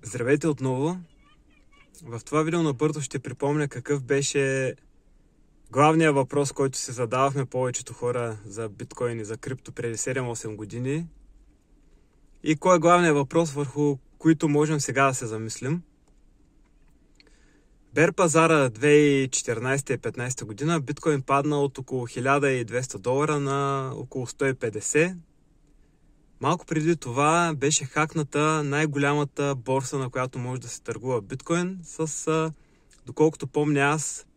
Здравейте отново! В това видео набързо ще припомня какъв беше главният въпрос, който се задавахме повечето хора за биткоин и за крипто преди 7-8 години. И кой е главният въпрос, върху който можем сега да се замислим. Бер пазара 2014-2015 година биткоин падна от около $1200 на около 150. Малко преди това беше хакната най-голямата борса, на която може да се търгува биткоин, с, доколкото помня аз,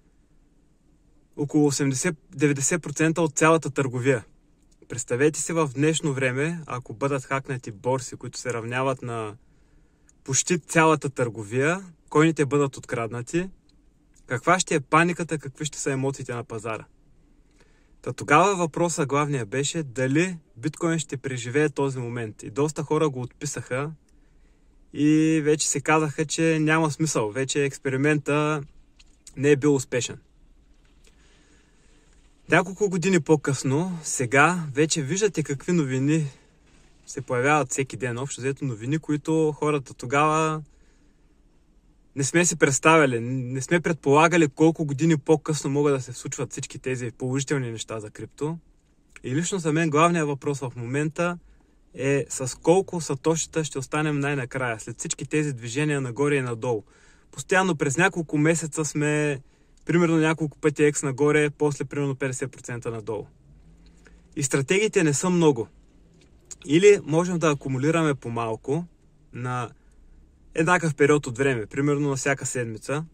около 80-90% от цялата търговия. Представете си в днешно време, ако бъдат хакнати борси, които се равняват на почти цялата търговия, койните бъдат откраднати, каква ще е паниката, какви ще са емоциите на пазара. Тогава въпросът главния беше дали биткоин ще преживее този момент. И доста хора го отписаха и вече се казаха, че няма смисъл. Вече експеримента не е бил успешен. Няколко години по-късно, сега вече виждате какви новини се появяват всеки ден. Общо взето новини, които хората тогава не сме си представили, не сме предполагали колко години по-късно могат да се случват всички тези положителни неща за крипто. И лично за мен главният въпрос в момента е с колко сатошита ще останем най-накрая, след всички тези движения нагоре и надолу. Постоянно през няколко месеца сме примерно няколко пъти екс нагоре, после примерно 50% надолу. И стратегиите не са много. Или можем да акумулираме по-малко на еднакъв период от време, примерно на всяка седмица,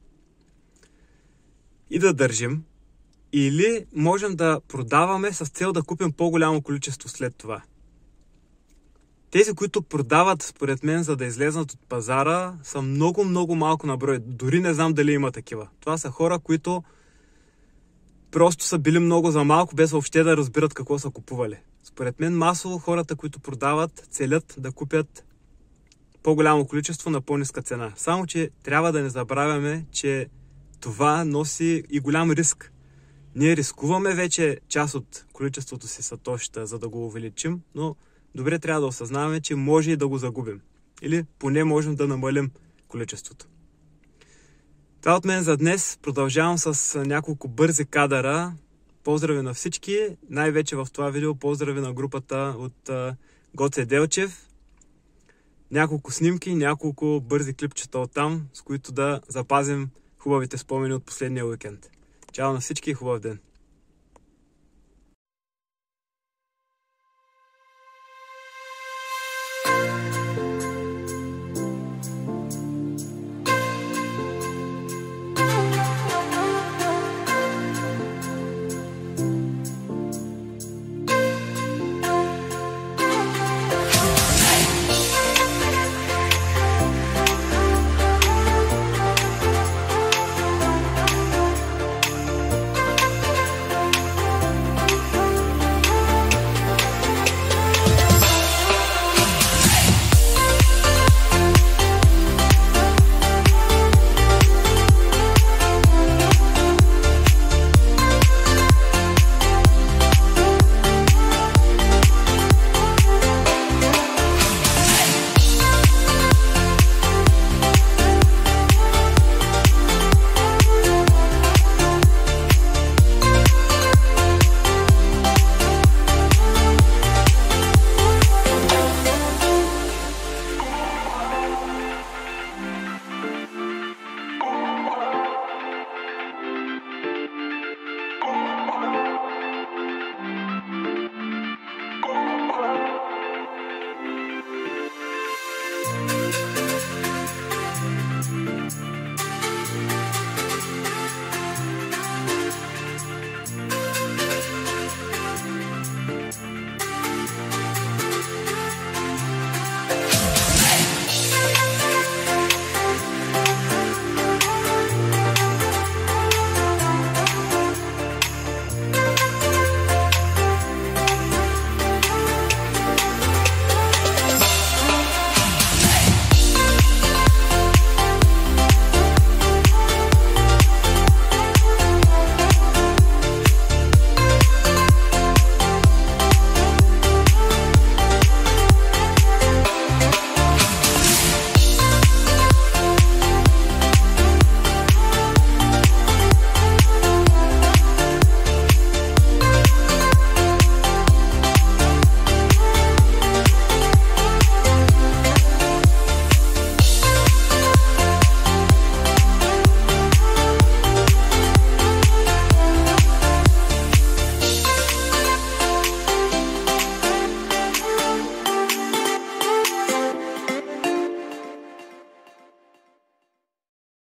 и да държим, или можем да продаваме с цел да купим по-голямо количество след това. Тези, които продават, според мен, за да излезнат от пазара, са много малко на брой. Дори не знам дали има такива. Това са хора, които просто са били много за малко, без въобще да разбират какво са купували. Според мен масово хората, които продават, целят да купят по-голямо количество на по-ниска цена. Само, че трябва да не забравяме, че това носи и голям риск. Ние рискуваме вече част от количеството си сатошита, за да го увеличим, но добре трябва да осъзнаваме, че може и да го загубим. Или поне можем да намалим количеството. Това от мен за днес. Продължавам с няколко бързи кадъра. Поздрави на всички. Най-вече в това видео поздрави на групата от Гоце Делчев. Няколко снимки, няколко бързи клипчета оттам, с които да запазим хубавите спомени от последния уикенд. Чао на всички и хубав ден!